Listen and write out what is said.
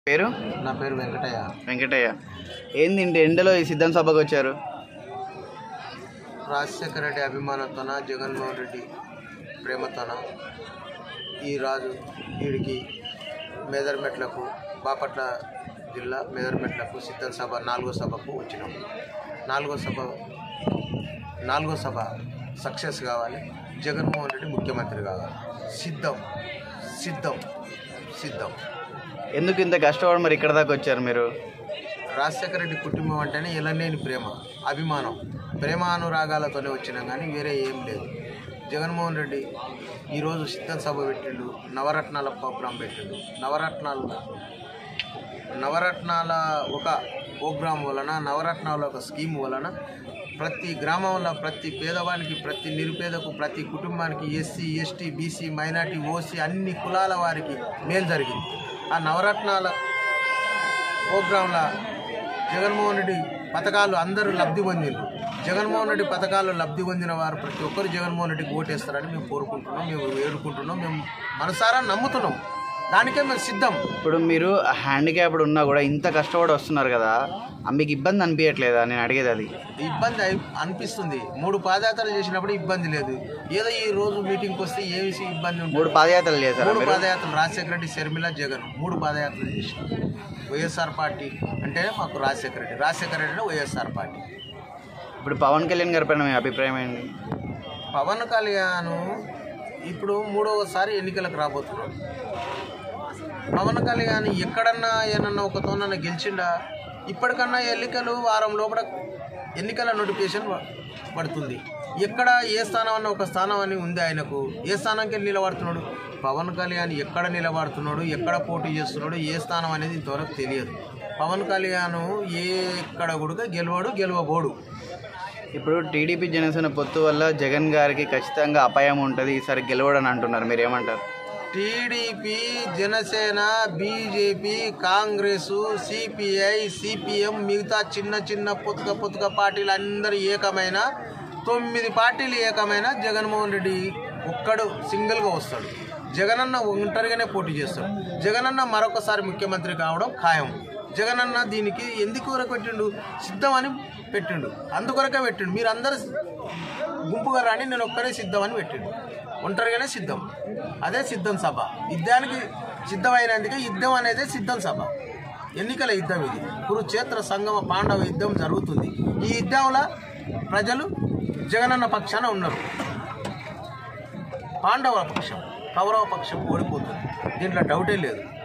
పేరు? నా పేరు వెంకటయ్య. వెంకటయ్య, ఏంది ఎండలో ఈ సిద్ధం సభకు వచ్చారు? రాజశేఖర రెడ్డి అభిమానంతోన, జగన్మోహన్ రెడ్డి ప్రేమతోన ఈ రాజు వీడికి మేదర్మెట్లకు, బాపట్ల జిల్లా మేదర్మెట్లకు సిద్ధం సభ 4వ సభకు వచ్చినాము. 4వ సభ సక్సెస్ కావాలి, జగన్మోహన్ రెడ్డి ముఖ్యమంత్రి కావాలి. సిద్ధం సిద్ధం సిద్ధం. ఎందుకు ఇంత కష్టపడి మరి ఇక్కడ దాకా వచ్చారు మీరు? రాజశేఖర రెడ్డి కుటుంబం అంటేనే ఎలలేని ప్రేమ, అభిమానం, ప్రేమానురాగాలతోనే వచ్చినాం, కానీ వేరే ఏం లేదు. జగన్మోహన్ రెడ్డి ఈరోజు సిద్ధం సభ పెట్టిండు, నవరత్నాల ప్రోగ్రాం పెట్టిండు. నవరత్నాల ఒక ప్రోగ్రాం వలన, నవరత్నాల ఒక స్కీమ్ వలన ప్రతి గ్రామంలో, ప్రతి పేదవానికి, ప్రతి నిరుపేదకు, ప్రతి కుటుంబానికి, SC, ST, BC, minority, OC అన్ని కులాల వారికి మేలు జరిగింది. ఆ నవరత్నాల ప్రోగ్రాంలో జగన్మోహన్ రెడ్డి పథకాలు అందరూ లబ్ధి పొందిండ్రు. జగన్మోహన్ రెడ్డి పథకాలు లబ్ధి పొందిన వారు ప్రతి ఒక్కరు జగన్మోహన్ రెడ్డికి ఓటేస్తారని మేము కోరుకుంటున్నాం, మేము వేడుకుంటున్నాం, మేము మనసారా నమ్ముతున్నాం. దానికే మేము సిద్ధం. ఇప్పుడు మీరు హ్యాండిక్యాప్డ్ ఉన్నా కూడా ఇంత కష్టపడి వస్తున్నారు కదా, మీకు ఇబ్బంది అనిపించట్లేదా? నేను అడిగేది అది. ఇబ్బంది అనిపిస్తుంది. 3 పాదయాత్రలు చేసినప్పుడు ఇబ్బంది లేదు. ఏదో ఈ రోజు మీటింగ్కి వస్తే ఏమి ఇబ్బంది ఉంటుంది? 3 పాదయాత్రలు చేశారు. 3 పాదయాత్రలు రాజశేఖర రెడ్డి, షర్మిల, జగన్ 3 పాదయాత్రలు చేసి. వైఎస్ఆర్ పార్టీ అంటే మాకు రాజశేఖర రెడ్డి అంటే వైఎస్ఆర్ పార్టీ. ఇప్పుడు పవన్ కళ్యాణ్ గారి పైన మీ అభిప్రాయం ఏంటి? పవన్ కళ్యాణ్ ఇప్పుడు 3వసారి ఎన్నికలకు రాబోతున్నాడు. పవన్ కళ్యాణ్ ఎక్కడన్నా ఏమన్నా ఒకతోనన్నా గెలిచిండా? ఇప్పటికన్నా ఎన్నికలు వారం లోపల ఎన్నికల నోటిఫికేషన్ పడుతుంది. ఎక్కడ ఏ స్థానం అన్న ఒక స్థానం అని ఉంది ఆయనకు. ఏ స్థానానికి నిలబడుతున్నాడు పవన్ కళ్యాణ్? ఎక్కడ నిలబడుతున్నాడు, ఎక్కడ పోటీ చేస్తున్నాడు, ఏ స్థానం అనేది ఇంతవరకు తెలియదు. పవన్ కళ్యాణ్ ఎక్కడ కూడా గెలవబోడు. ఇప్పుడు టీడీపీ జనసేన పొత్తు వల్ల జగన్ గారికి ఖచ్చితంగా అపాయం ఉంటుంది, ఈసారి గెలవడని అంటున్నారు, మీరు ఏమంటారు? TDP, Janasena, BJP, Congress, CPI, CPM, మిగతా చిన్న పొత్తుక పార్టీలు అందరూ ఏకమైన 9 పార్టీలు ఏకమైన జగన్మోహన్ రెడ్డి ఒక్కడు సింగిల్గా వస్తాడు. జగనన్న ఒంటరిగానే పోటీ చేస్తాడు. జగనన్న మరొకసారి ముఖ్యమంత్రి కావడం ఖాయం. జగనన్న దీనికి ఎందుకు వరకు పెట్టిండు? సిద్ధం అని పెట్టిండు, అందుకొరకే పెట్టిండు. మీరు అందరూ గుంపుగా రాని, నేను ఒక్కడే సిద్ధం అని పెట్టిండు. ఒంటరిగానే సిద్ధం, అదే సిద్ధం సభ. యుద్ధానికి సిద్ధమైనందుకే యుద్ధం అనేది సిద్ధం సభ. ఎన్నికల యుద్ధం ఇది. కురుక్షేత్ర సంగమ పాండవ యుద్ధం జరుగుతుంది. ఈ యుద్ధంలో ప్రజలు జగనన్న పక్షాన ఉన్నారు. పాండవ పక్షం, కౌరవ పక్షం ఓడిపోతుంది, దీంట్లో డౌటే లేదు.